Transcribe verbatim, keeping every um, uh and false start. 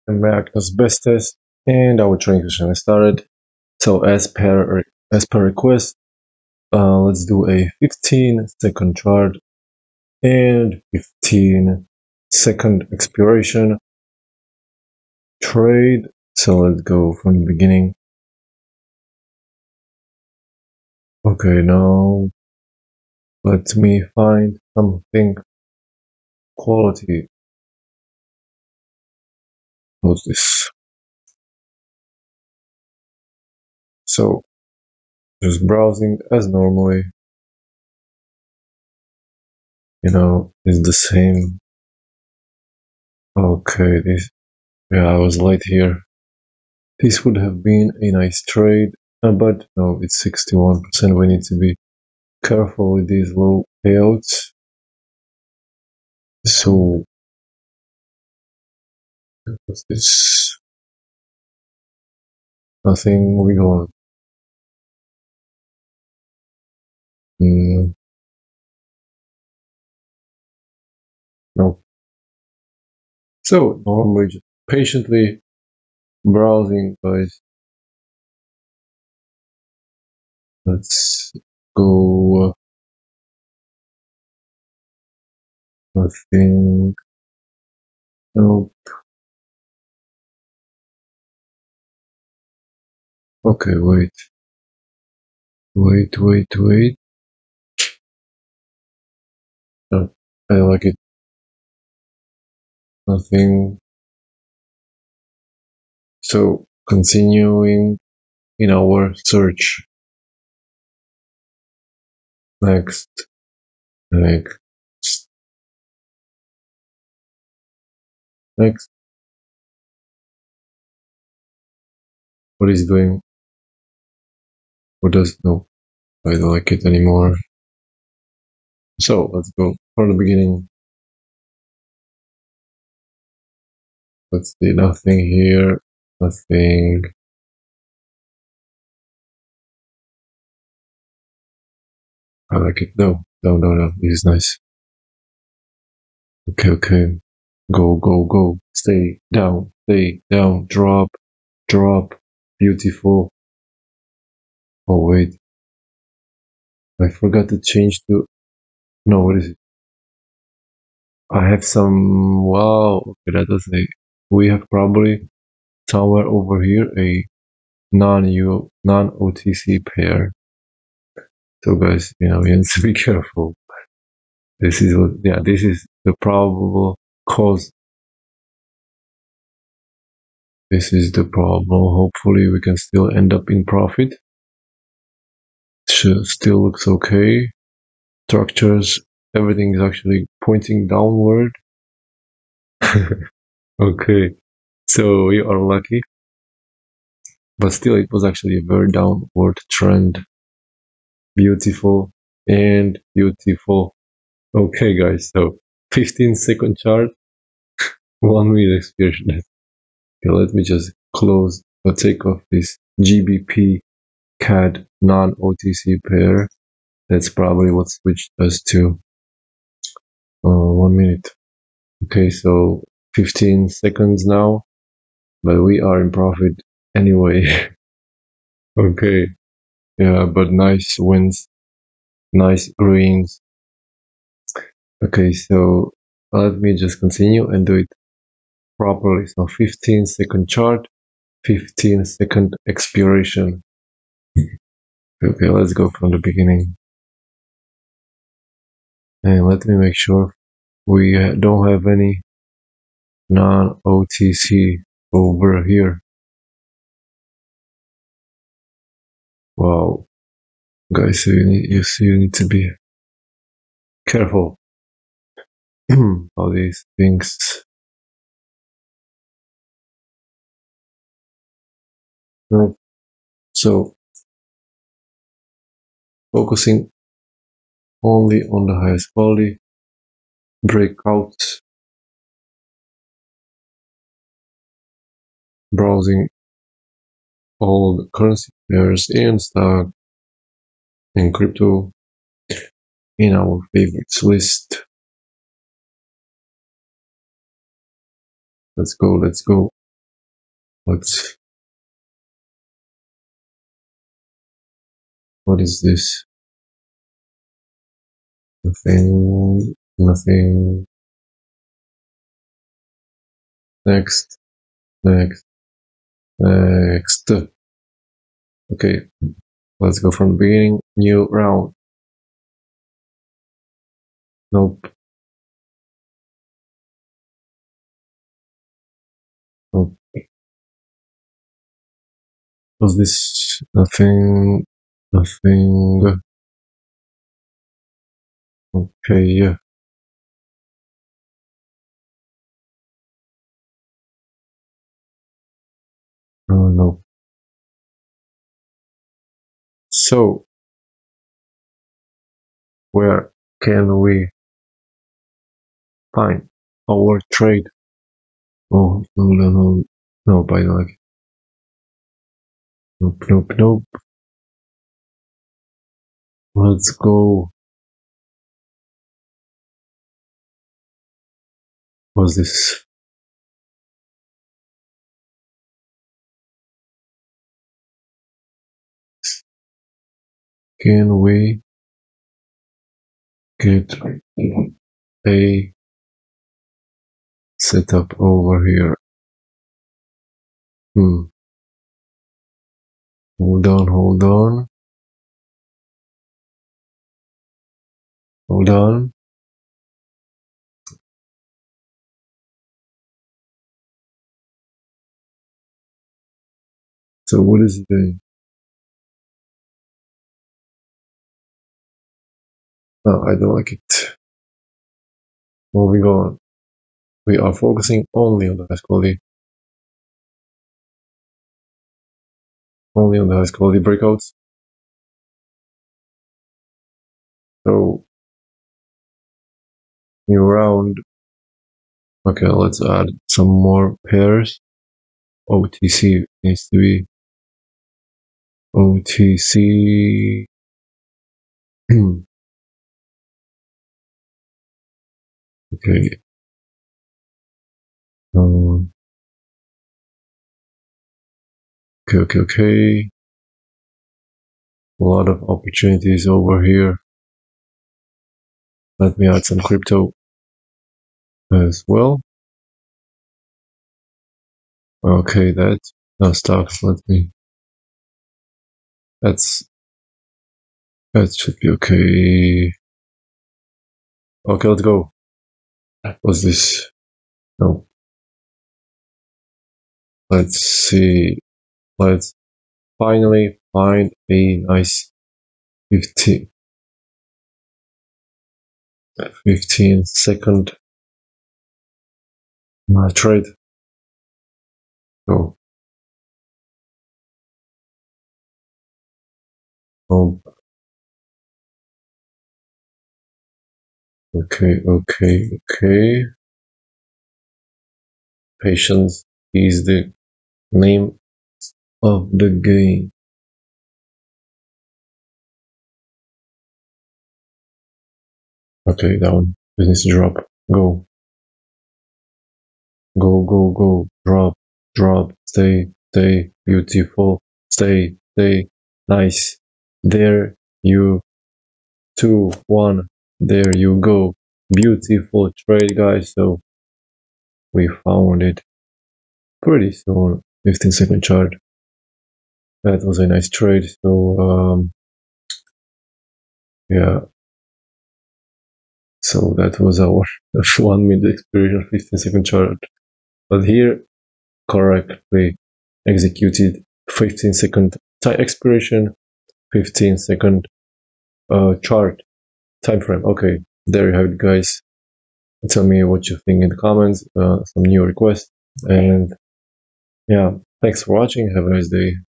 I'm Magnus Bestes, and our training session has started. So, as per as per request, uh, let's do a fifteen second chart and fifteen second expiration trade. So let's go from the beginning. Okay, now let me find something quality. What's this? So, just browsing as normally. You know, it's the same. Okay, this, yeah, I was late here. This would have been a nice trade, uh, but no, it's sixty-one percent. We need to be careful with these low payouts. So, what's this? Nothing moving on. Mm, no. So, normally just patiently browsing, guys. Let's go. Nothing. Nope. Okay, wait. Wait, wait, wait. No, I like it. Nothing. So, continuing in our search. Next. Next. Next. What is he doing? What does no? I don't like it anymore. So let's go from the beginning. Let's see, nothing here. Nothing. I like it. No, no, no, no. This is nice. Okay, okay. Go, go, go. Stay down. Stay down. Drop. Drop. Beautiful. Oh wait. I forgot to change to. No, what is it? I have some. Wow. Okay, that doesn't. We have probably somewhere over here a non-U non-O T C pair. So guys, you know, you need to be careful. This is what, yeah, this is the probable cause. This is the problem. Hopefully we can still end up in profit. Still looks okay. Structures, everything is actually pointing downward. Okay, so we are lucky. But still, it was actually a very downward trend. Beautiful and beautiful. Okay, guys, so fifteen second chart, one minute expiration. Okay, let me just close or take off this G B P C A D non-O T C pair. That's probably what switched us to. Uh, one minute. Okay, so fifteen seconds now, but we are in profit anyway. Okay, yeah, but nice wins, nice greens. Okay, so let me just continue and do it properly. So fifteen second chart, fifteen second expiration. Okay, let's go from the beginning. And let me make sure we don't have any non-O T C over here. Wow, guys, so you need, you see, you need to be careful how these things. Right. So, focusing only on the highest quality, breakouts, browsing all the currency pairs and stock and crypto in our favorites list. Let's go, let's go. What's what is this? Nothing. Nothing. Next. Next. Next. Okay. Let's go from the beginning. New round. Nope. Nope. Was this nothing? Nothing. Okay, yeah. Oh, no. So, where can we find our trade? Oh, no, no, no. No, by the way. Nope, nope, nope. Let's go. What's this? Can we get a setup over here? Hmm. Hold on, hold on. Hold on. So what is it doing? Oh, I don't like it. Moving on. We are focusing only on the highest quality. Only on the highest quality breakouts. So, new round. Okay, let's add some more pairs. O T C needs to be O T C. Okay. Um, okay, okay, okay. A lot of opportunities over here. Let me add some crypto as well. Okay, that no stuff. Let me. That's that should be okay. Okay, let's go. What's this? No. Let's see. Let's finally find a nice fifteen, fifteen second uh, trade. Go. Oh. Okay, okay, okay. Patience is the name of the game. Okay, down. Business drop. Go. Go, go, go. Drop, drop. Stay, stay. Beautiful. Stay, stay. Nice. There you. Two, one. There you go. Beautiful trade, guys. So we found it pretty soon. fifteen second chart. That was a nice trade. So, um, yeah. So that was our one minute expiration, fifteen second chart. But here, correctly executed fifteen second expiration, fifteen second uh, chart time frame. Okay, there you have it, guys. Tell me what you think in the comments, uh, some new requests, and yeah, thanks for watching. Have a nice day.